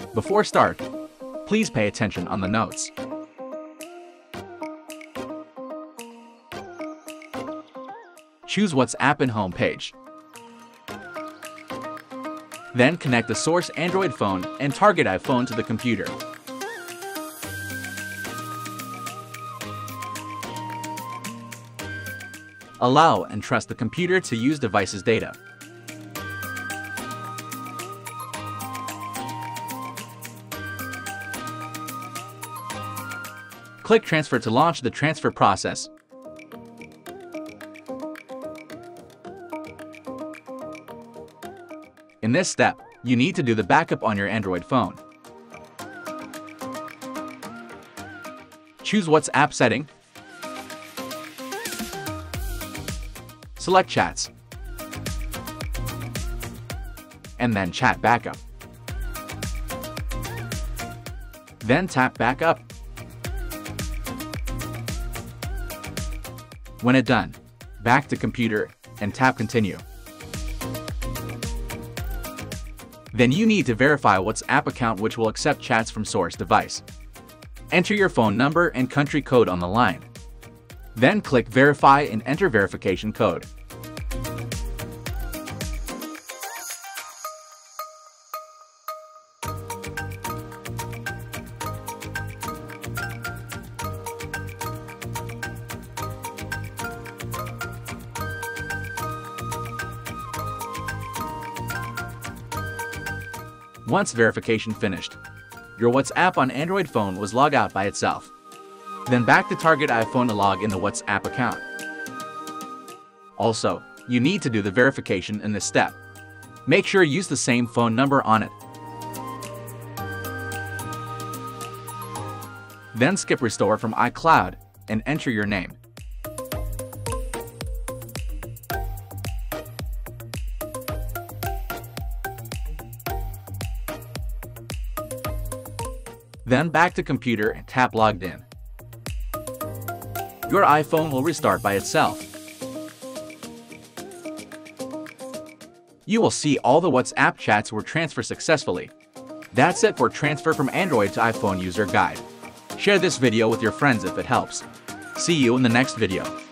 Before start, please pay attention on the notes. Choose WhatsApp in home page. Then connect the source Android phone and target iPhone to the computer. Allow and trust the computer to use device's data. Click Transfer to launch the transfer process. In this step, you need to do the backup on your Android phone. Choose WhatsApp setting. Select Chats. And then Chat Backup. Then tap Backup. When it's done, back to computer and tap Continue. Then you need to verify WhatsApp account which will accept chats from source device. Enter your phone number and country code on the line. Then click Verify and enter verification code. Once verification finished, your WhatsApp on Android phone was logged out by itself. Then back to target iPhone to log in the WhatsApp account. Also, you need to do the verification in this step. Make sure you use the same phone number on it. Then skip Restore from iCloud and enter your name. Then back to computer and tap Logged In. Your iPhone will restart by itself. You will see all the WhatsApp chats were transferred successfully. That's it for Transfer from Android to iPhone User Guide. Share this video with your friends if it helps. See you in the next video.